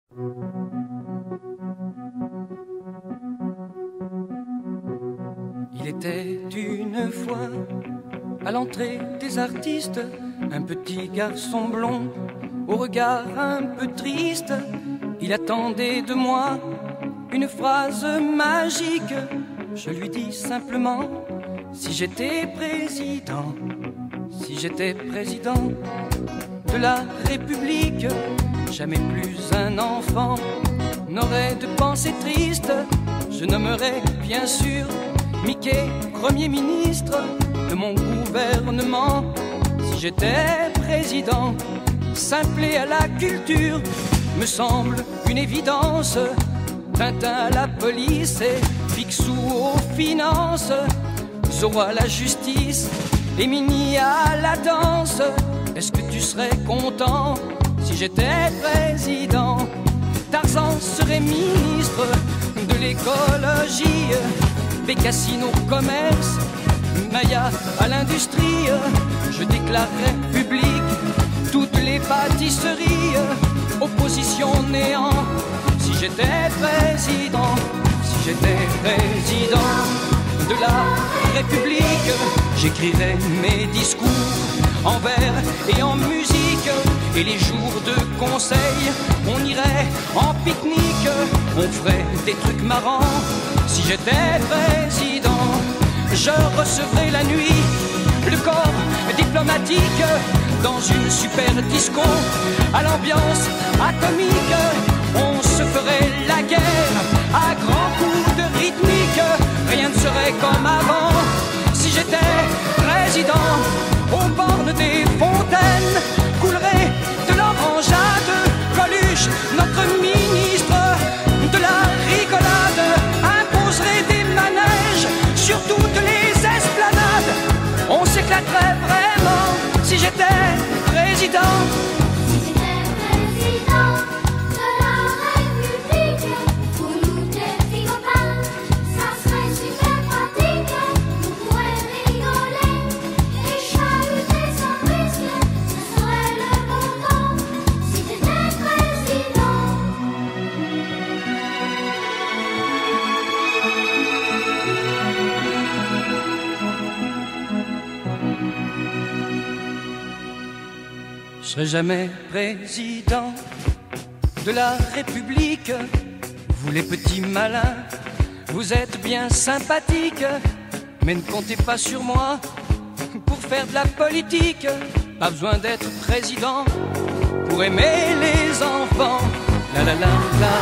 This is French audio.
Il était une fois à l'entrée des artistes un petit garçon blond au regard un peu triste. Il attendait de moi une phrase magique. Je lui dis simplement: si j'étais président, si j'étais président de la République, jamais plus un enfant n'aurait de pensée triste. Je nommerais bien sûr Mickey Premier ministre de mon gouvernement. Si j'étais président, simpler à la culture me semble une évidence. Tintin à la police et Picsou aux finances, Zorro à la justice et Minnie à la danse. Est-ce que tu serais content si j'étais président? Tarzan serait ministre de l'écologie, Bécassine au commerce, Maya à l'industrie. Je déclarerais public toutes les pâtisseries, opposition néant. Si j'étais président, si j'étais président de la République, j'écrirais mes discours en vers et en musique. Et les jours de conseil, on irait en pique-nique, on ferait des trucs marrants. Si j'étais président, je recevrais la nuit le corps diplomatique dans une super disco à l'ambiance atomique. On se ferait la guerre à grands coups de rythmique. Rien ne serait comme avant. Si j'étais président, aux bornes des fontaines coulerait de l'orangeade. Coluche, notre ministre de la rigolade, imposerait des manèges sur toutes les esplanades. On s'éclaterait vraiment si j'étais président. Je serai jamais président de la République. Vous les petits malins, vous êtes bien sympathiques, mais ne comptez pas sur moi pour faire de la politique. Pas besoin d'être président pour aimer les enfants. La la la la